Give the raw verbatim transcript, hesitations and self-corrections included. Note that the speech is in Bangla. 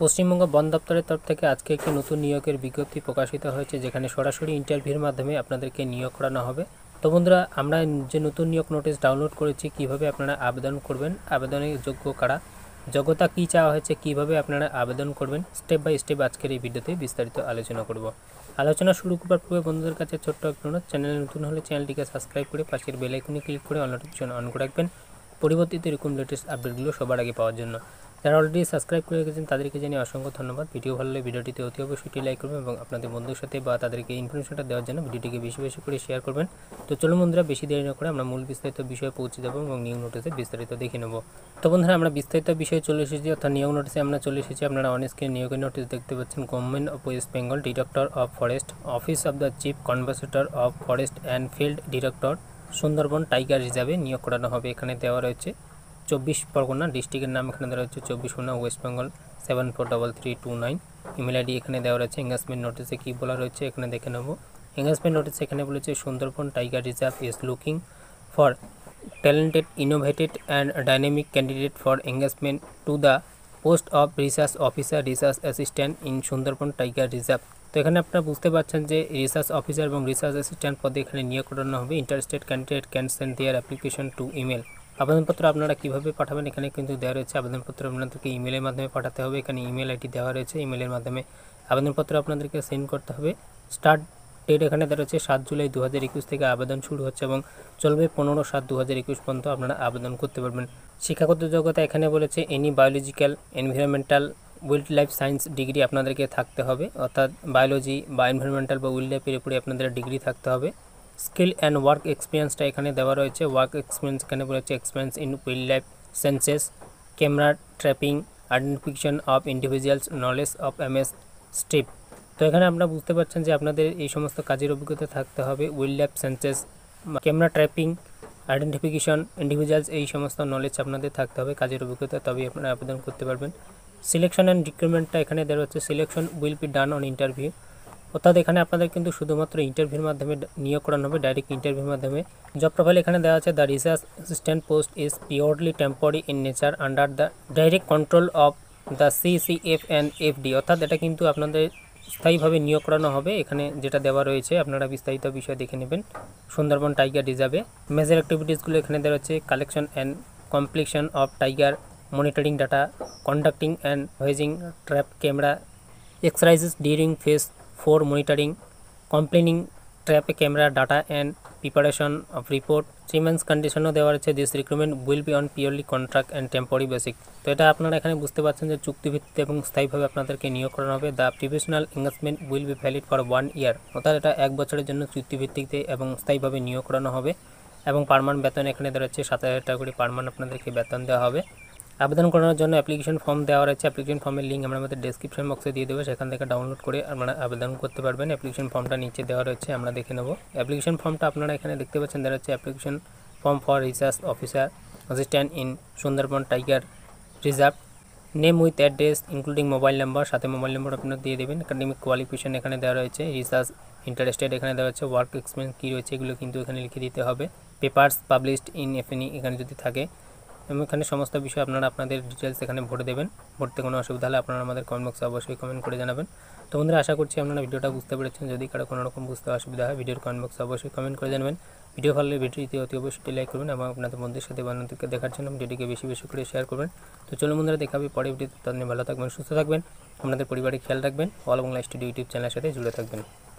পশ্চিমবঙ্গ বন দপ্তরের তরফ থেকে আজকে একটি নতুন নিয়োগের বিজ্ঞপ্তি প্রকাশিত হয়েছে, যেখানে সরাসরি ইন্টারভিউর মাধ্যমে আপনাদেরকে নিয়োগ করানো হবে। তো বন্ধুরা, আমরা যে নতুন নিয়োগ নোটিশ ডাউনলোড করেছি, কিভাবে আপনারা আবেদন করবেন, আবেদনের যোগ্য কারা, যোগ্যতা কী চাওয়া হয়েছে, কিভাবে আপনারা আবেদন করবেন, স্টেপ বাই স্টেপ আজকের এই ভিডিওতে বিস্তারিত আলোচনা করব। আলোচনা শুরু করার পূর্বে বন্ধুদের কাছে ছোট্ট একটু অনুরোধ, চ্যানেলে নতুন হলে চ্যানেলটিকে সাবস্ক্রাইব করে পাশের বেল আইকনে ক্লিক করে অল নোটিফিকেশন অন করে রাখবেন, পরবর্তীতে এরকম লেটেস্ট আপডেটগুলো সবার আগে পাওয়ার জন্য। যারা অলরেডি সাবস্ক্রাইব করে রেখেছেন তাদেরকে জানিয়ে অসংখ্য ধন্যবাদ। ভিডিও ভালো লাগলে ভিডিওটিতে অতি অবশ্যই লাইক করবেন এবং আপনাদের বন্ধুর সাথে বা তাদেরকে ইনফরমেশনটা দেওয়ার জন্য ভিডিওটিকে বেশি বেশি করে শেয়ার করবেন। তো চলুন বন্ধুরা, বেশি দেরি না করে আমরা মূল বিস্তারিত বিষয়ে পৌঁছে যাবো এবং নিয়োগ নোটিসে বিস্তারিত দেখে নেব। তো বন্ধুরা, আমরা বিস্তারিত বিষয়ে চলে এসেছি, অর্থাৎ নিয়োগ নোটিসে আমরা চলে এসেছি। আপনারা অন স্ক্রিনে নিয়োগের নোটিস দেখতে পাচ্ছেন। Government of West Bengal, director of forest, office of the chief conservator of forest and field director, Sundarban tiger রিজার্ভে নিয়োগ করানো হবে। এখানে দেওয়া রয়েছে চব্বিশ পরগনা, ডিস্ট্রিক্টের নাম এখানে দেওয়া রয়েছে চব্বিশ Pargana, West Bengal seven four double three two nine. Email ID এখানে দেওয়া রয়েছে। এঙ্গেজমেন্ট নোটিসে কী বলা রয়েছে এখানে দেখে নেব। এঙ্গেজমেন্ট নোটিস এখানে বলেছে, Sundarban tiger reserve is looking for talented, innovated and dynamic candidate for engagement to the post of research officer, research assistant in Sundarban tiger reserve. তো এখানে আপনারা বুঝতে পারছেন যে রিসার্চ অফিসার এবং রিসার্চ অ্যাসিস্ট্যান্ট পদে এখানে নিয়োগ করানো হবে। Interested candidate can send their application to email. আবেদনপত্র আপনারা কীভাবে পাঠাবেন এখানে কিন্তু দেওয়া রয়েছে। আবেদনপত্র আপনাদেরকে ইমেলের মাধ্যমে পাঠাতে হবে। এখানে ইমেল আইডি দেওয়া রয়েছে। ইমেলের মাধ্যমে আবেদনপত্র আপনাদেরকে সেন্ড করতে হবে। স্টার্ট ডেট এখানে দেওয়া রয়েছে সাত জুলাই দু হাজার একুশ থেকে আবেদন শুরু হচ্ছে এবং চলবে পনেরো সাত দু হাজার একুশ পর্যন্ত আপনারা আবেদন করতে পারবেন। শিক্ষাগত যোগ্যতা এখানে বলেছে any biological, environmental, wild life science degree আপনাদেরকে থাকতে হবে, অর্থাৎ বায়োলজি বা এনভায়রনমেন্টাল বা ওয়াইল্ড লাইফের উপরে আপনাদের ডিগ্রি থাকতে হবে। স্কিল অ্যান্ড ওয়ার্ক এক্সপিরিয়েন্সটা এখানে দেওয়া রয়েছে। ওয়ার্ক এক্সপিরিয়েন্স এখানে বলেছে experience in wild life census, camera trapping, identification of individuals, knowledge of M S strip. তো এখানে আপনারা বুঝতে পারছেন যে আপনাদের এই সমস্ত কাজের অভিজ্ঞতা থাকতে হবে। Wild life census, camera trapping, identification, individuals, এই সমস্ত নলেজ আপনাদের থাকতে হবে, কাজের অভিজ্ঞতা, তবেই আপনারা আবেদন করতে পারবেন। সিলেকশন অ্যান্ড রিক্রুটমেন্টটা এখানে দেওয়া হচ্ছে selection will be done on interview, অর্থাৎ এখানে আপনাদের কিন্তু শুধুমাত্র ইন্টারভিউর মাধ্যমে নিয়োগ করানো হবে, ডাইরেক্ট ইন্টারভিউর মাধ্যমে। জব প্রোফাইল এখানে দেওয়া আছে, the research assistant post is purely temporary in nature under the direct control of the CCF and FD, অর্থাৎ এটা কিন্তু আপনাদের স্থায়ীভাবে নিয়োগ করানো হবে। এখানে যেটা দেওয়া রয়েছে আপনারা বিস্তারিত বিষয় দেখে নেবেন। সুন্দরবন টাইগার রিজার্ভে মেজর অ্যাক্টিভিটিসগুলো এখানে দেওয়া হচ্ছে, collection and completion of tiger monitoring data, conducting and hoisting trap camera exercises during phase four monitoring, completing trap camera data and preparation of report. three months কন্ডিশনও দেওয়া আছে। This recruitment will be on purely contract and temporary basic. তো এটা আপনারা এখানে বুঝতে পারছেন যে চুক্তিভিত্তিতে এবং স্থায়ীভাবে আপনাদেরকে নিয়োগ করানো হবে। The professional engagement will be valid for one year, অর্থাৎ এটা এক বছরের জন্য চুক্তিভিত্তিতে এবং স্থায়ীভাবে নিয়োগ করানো হবে। এবং পার মান্থ বেতন এখানে দেওয়া হচ্ছে সাত হাজার টাকা করে পার মান্থ আপনাদেরকে বেতন দেওয়া হবে। আবেদন করানোর জন্য অ্যাপ্লিকেশন ফর্ম দেওয়া রয়েছে। অ্যাপ্লিকেশন ফর্মের লিঙ্ক আমরা আমাদের ডেসক্রিপশন বক্সে দিয়ে দেবো, সেখান থেকে ডাউনলোড করে আপনারা আবেদন করতে পারবেন। অ্যাপ্লিকেশন ফর্মটা নিচে দেওয়া রয়েছে, আমরা দেখে নেব। অ্যাপ্লিকেশন ফর্মটা আপনারা এখানে দেখতে পাচ্ছেন দেওয়া হচ্ছে application form for research officer assistant in Sundarban tiger reserve, name with address including mobile number, সাথে মোবাইল নাম্বার আপনারা দিয়ে দেবেন। একাডেমিক কোয়ালিফিকেশন এখানে দেওয়া রয়েছে। রিসার্চ ইন্টারেস্টেড এখানে দেওয়া হচ্ছে। ওয়ার্ক এক্সপিরিয়েন্স কী রয়েছে এগুলো কিন্তু এখানে লিখে দিতে হবে। পেপার্স পাবলিশড ইন এফএনই এখানে যদি থাকে, এবং এখানে সমস্ত বিষয় আপনারা আপনাদের ডিটেলস এখানে ভরে দেবেন। ভরতে কোনো অসুবিধা হলে আপনারা আমাদের কমেন্ট বক্সে অবশ্যই কমেন্ট করে জানাবেন। তো বন্ধুরা, আশা করছি আপনারা ভিডিওটা বুঝতে পেরেছেন। যদি কারো কোনো রকম বুঝতে অসুবিধা হয় ভিডিওর কমেন্ট বক্সে অবশ্যই কমেন্ট করে জানাবেন। ভিডিও ভালো লাগলে ভিডিওটি অতি অবশ্যই লাইক করবেন এবং আপনাদের বন্ধুদের সাথে বান্ধবদেরকে দেখার জন্য ভিডিওটিকে বেশি বেশি করে শেয়ার করবেন। তো চলুন বন্ধুরা, দেখা হবে পরে ভিডিওতে। ততদিন ভালো থাকবেন, সুস্থ থাকবেন, আপনাদের পরিবারের খেয়াল রাখবেন। অল বাংলা স্টুডিও ইউটিউব চ্যানেলের সাথে জুড়ে থাকবেন।